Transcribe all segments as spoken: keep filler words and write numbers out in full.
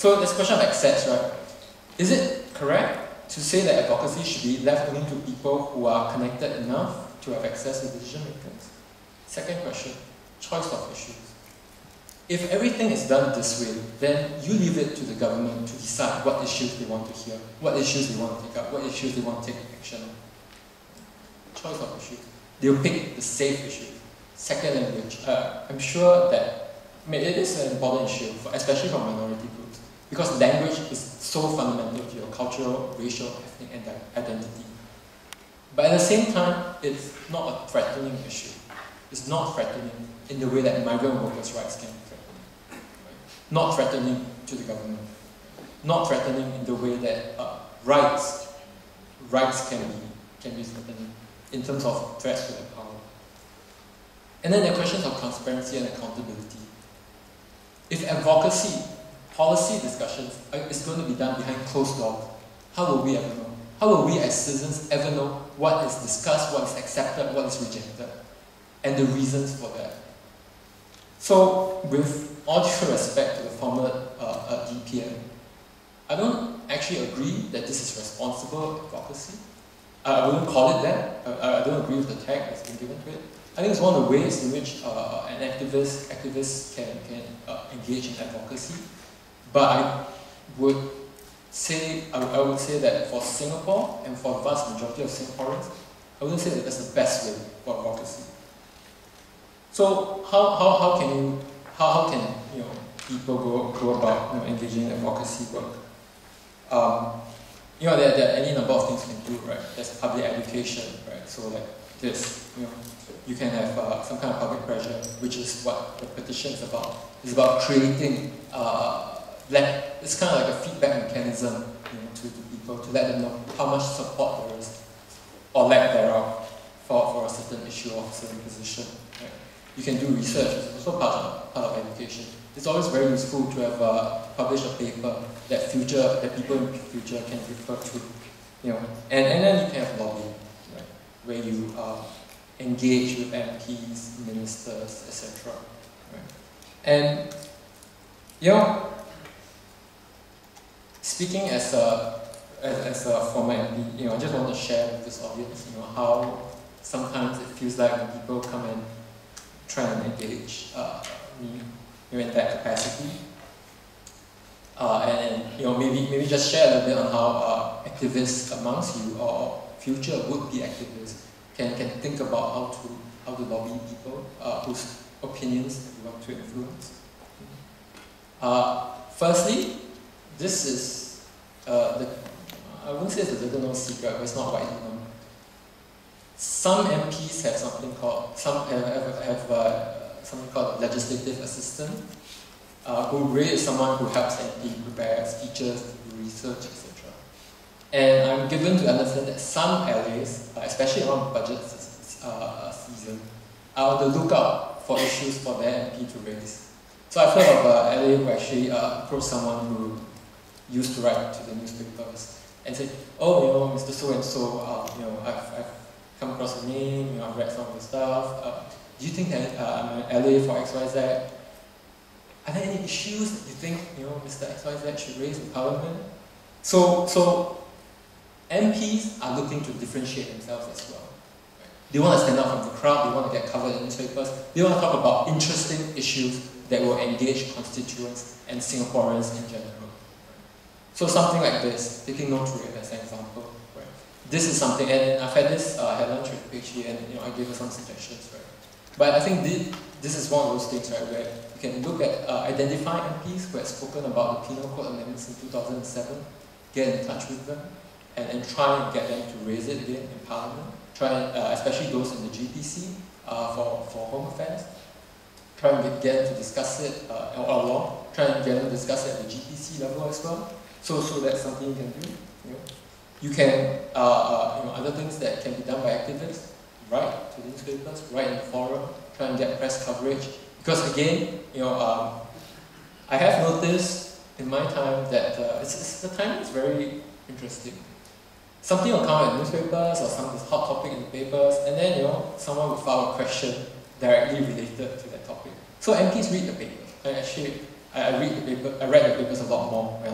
So there's a question of access, right? Is it correct to say that advocacy should be left only to people who are connected enough to have access to decision makers? Second question, choice of issues. If everything is done this way, then you leave it to the government to decide what issues they want to hear, what issues they want to take up, what issues they want to take action on. Choice of issues. They'll pick the safe issue. Second language. Uh, I'm sure that I mean, it is an important issue, for, especially for minority groups, because language is so fundamental to your cultural, racial, ethnic and identity. But at the same time, it's not a threatening issue. It's not threatening in the way that migrant workers' rights can be threatening. Right? Not threatening to the government. Not threatening in the way that uh, rights, rights can be, can be threatening in terms of threats to their power. And then there are questions of transparency and accountability. If advocacy, policy discussions is going to be done behind closed doors, how will we ever know? How will we as citizens ever know what is discussed, what is accepted, what is rejected, and the reasons for that? So, with all due respect to the former uh, uh, D P M, I don't actually agree that this is responsible advocacy. Uh, I wouldn't call it that. I, I don't agree with the tag that's been given to it. I think it's one of the ways in which uh, an activist activist can, can uh, engage in advocacy. But I would say I, I would say that for Singapore and for the vast majority of Singaporeans, I wouldn't say that that's the best way for advocacy. So how, how, how can you how, how can you know people go, go about you know, engaging in advocacy work? Um, you know there, there are any number of things you can do, right? There's public education, right? So like this, you know, you can have uh, some kind of public pressure, which is what the petition is about. It's about creating uh, like it's kind of like a feedback mechanism, you know, to, to people to let them know how much support there is or lack thereof for, for a certain issue or a certain position. Right? You can do research, it's also part of, part of education. It's always very useful to have uh, published a paper that future that people in the future can refer to, you know, and, and then you can have lobbying, right, where you uh, engage with M Ps, ministers, et cetera. Right? And you know, speaking as a as, as a former M P, you know, I just want to share with this audience, you know, how sometimes it feels like when people come and try and engage uh, me, you know, in that capacity, uh, and, and you know, maybe maybe just share a little bit on how uh, activists amongst you or future would-be activists can can think about how to how to lobby people uh, whose opinions you want to influence. Uh, firstly, this is uh, the I wouldn't say it's a little known secret, but it's not widely known. Some M Ps have something called some have have, have uh, something called legislative assistant, uh, who really is someone who helps M P prepare speeches, do research, et cetera. And I'm given to understand that some L As, uh, especially around budget uh, season, are on the lookout for issues for their M P to raise. So I've heard of uh, L A who actually uh, approached someone who used to write to the newspapers and said, "Oh, you know, Mister So and So, uh, you know, I've, I've come across your name, you know, I've read some of the stuff. Uh, do you think that uh, I'm an L A for X Y Z? Are there any issues that you think, you know, Mister X Y Z should raise in Parliament?" So, so M Ps are looking to differentiate themselves as well. They want to stand out from the crowd. They want to get covered in newspapers. They want to talk about interesting issues that will engage constituents and Singaporeans in general. So something like this, taking note to it as an example. Right? This is something, and I've had this, uh, I had lunch with Peishi, and you know, I gave her some suggestions. Right? But I think this, this is one of those things, right, where you can look at uh, identify M Ps who have spoken about the Penal Code amendments in two thousand seven, get in touch with them, and, and try and get them to raise it again in Parliament. Try, uh, especially those in the G P C uh, for, for home affairs. Try and get, get them to discuss it uh, or law. Try and get them to discuss it at the G P C level as well. So, so that's something you can do. You know, you can, uh, uh, you know, other things that can be done by activists. Write to the newspapers, write in the forum, try and get press coverage. Because again, you know, um, I have noticed in my time that uh, it's, it's, the timing is very interesting. Something will come out in newspapers or some hot topic in the papers, and then you know someone will file a question directly related to that topic. So M Ps read the paper. I actually I read the paper. I read the papers a lot more.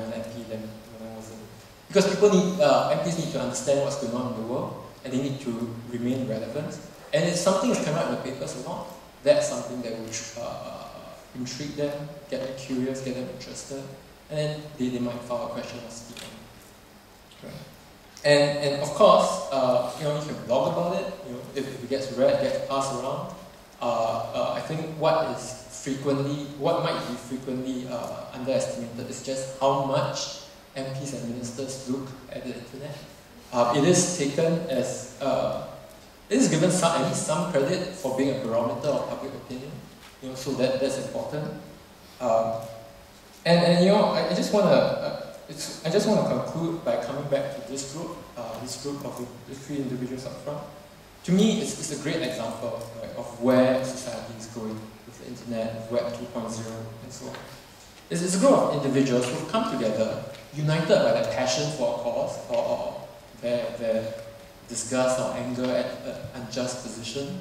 Because people need, uh, M Ps need to understand what's going on in the world, and they need to remain relevant. And if something is coming out in the papers a lot, that's something that will uh, intrigue them, get them curious, get them interested, and then they, they might file a question or speak on it. Right. And, and of course, uh, you know, you can blog about it. You know, if, if it gets read, gets passed around. Uh, uh, I think what is frequently, what might be frequently uh, underestimated is just how much M Ps and ministers look at the internet. Uh, it is taken as, uh, it is given some, at least some credit for being a barometer of public opinion. You know, so that that's important. Um, and and you know, I, I just want to, uh, I just want to conclude by coming back to this group, uh, this group of the three individuals up front. To me, it's, it's a great example, right, of where society is going with the internet, with Web two point oh, and so on. It's, it's a group of individuals who've come together, united by their passion for a cause, or, or their, their disgust or anger at an unjust position,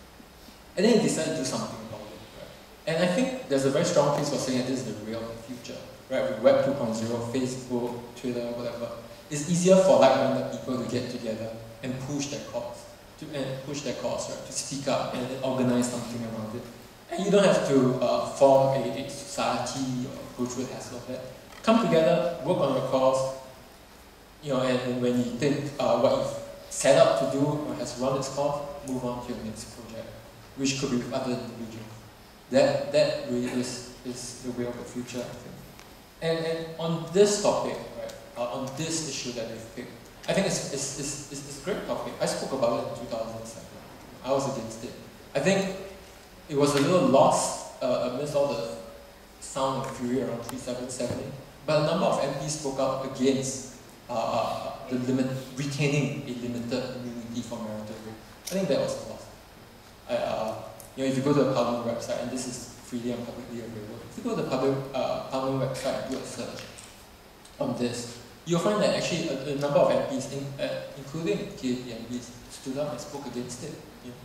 and then they decide to do something about it. Right? And I think there's a very strong case for saying that this is the real future. Right? With Web two point oh, Facebook, Twitter, whatever, it's easier for like-minded people to get together and push their cause. To, and push their cause, right, to speak up and organize something around it. And you don't have to uh, form a, a society or go through the hassle of that. Come together, work on your cause, you know, and, and when you think uh, what you've set out to do or has run its course, move on to your next project, which could be with other individuals. That that really is, is the way of the future, I think. And, and on this topic, right, uh, on this issue that they've picked, I think it's, it's, it's, it's, it's a great topic. I spoke about it in two thousand seven. I was against it. I think it was a little lost uh, amidst all the sound and fury around three seven seventy, but a number of M Ps spoke up against uh, the limit, retaining a limited immunity for marital rape. I think that was lost. I, uh, you know, if you go to the Parliament website, and this is freely and publicly available, if you go to the public, uh, Parliament website and do a search on this, you'll find that actually a, a number of M Ps, in, uh, including P A P M Ps, stood up and spoke against it. You know,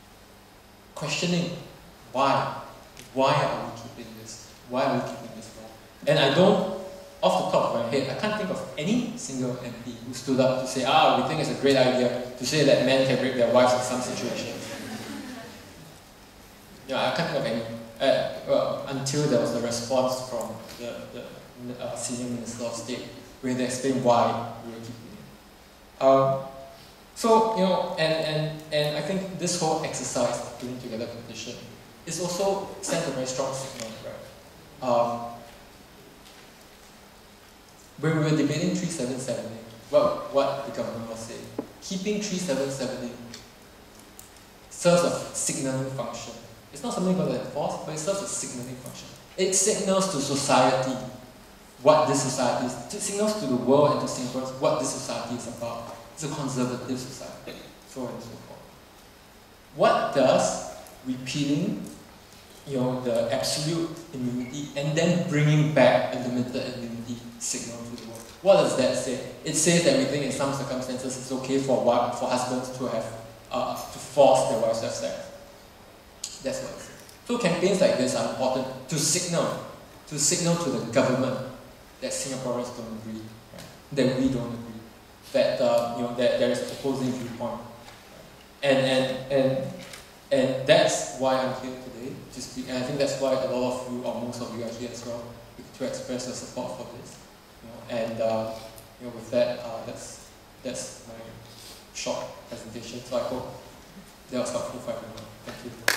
questioning why, why are we keeping this? Why are we keeping this law? And I don't, off the top of my head, I can't think of any single M P who stood up to say, ah, we think it's a great idea to say that men can rape their wives in some situations. Yeah, I can't think of any. Uh, well, until there was a response from the, the uh, senior minister of state, where they explain why we were keeping it. Um, so, you know, and, and, and I think this whole exercise of putting together a petition is also sent a very strong signal, right? Um, when we were debating three seven seventy, well, what the government was saying, keeping three seven seventy serves a signaling function. It's not something you're going to enforce, but it serves a signaling function. It signals to society what this society is, it signals to the world and to Singaporeans what this society is about. It's a conservative society, so on and so forth. What does repealing, you know, the absolute immunity and then bringing back a limited immunity signal to the world? What does that say? It says that we think in some circumstances it's okay for wife, for husbands to have uh, to force their wives to have sex. That's what it says. So campaigns like this are important to signal, to signal to the government that Singaporeans don't agree, right? That we don't agree, that uh, you know that there is opposing viewpoint, and and and and that's why I'm here today. To speak, and I think that's why a lot of you, or most of you, are here as well, to express your support for this. You know, and uh, you know, with that, uh, that's that's my short presentation. So I hope that was helpful for everyone. Thank you.